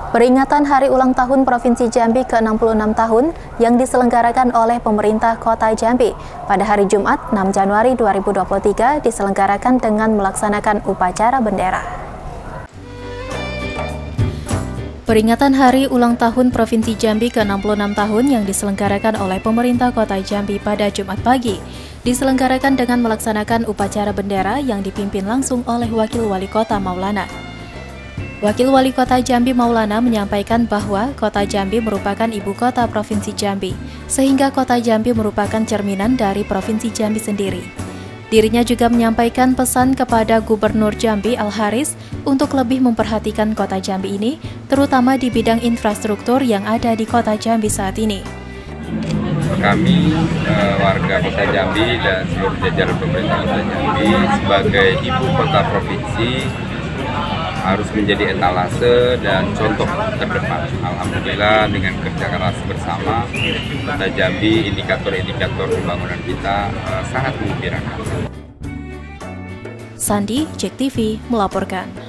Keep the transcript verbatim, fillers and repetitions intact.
Peringatan Hari Ulang Tahun Provinsi Jambi ke enam puluh enam tahun yang diselenggarakan oleh pemerintah Kota Jambi pada hari Jumat enam Januari dua ribu dua puluh tiga diselenggarakan dengan melaksanakan upacara bendera. Peringatan Hari Ulang Tahun Provinsi Jambi ke enam puluh enam tahun yang diselenggarakan oleh pemerintah Kota Jambi pada Jumat pagi diselenggarakan dengan melaksanakan upacara bendera yang dipimpin langsung oleh Wakil Wali Kota Maulana. Wakil Wali Kota Jambi Maulana menyampaikan bahwa Kota Jambi merupakan ibu kota Provinsi Jambi, sehingga Kota Jambi merupakan cerminan dari Provinsi Jambi sendiri. Dirinya juga menyampaikan pesan kepada Gubernur Jambi Al-Haris untuk lebih memperhatikan Kota Jambi ini, terutama di bidang infrastruktur yang ada di Kota Jambi saat ini. Kami eh, warga Kota Jambi dan seluruh jajaran pemerintah Kota Jambi sebagai ibu kota provinsi harus menjadi etalase dan contoh terdepan. Alhamdulillah dengan kerja keras bersama Kota Jambi, indikator-indikator pembangunan kita uh, sangat menggembirakan. Sandi, Jek T V melaporkan.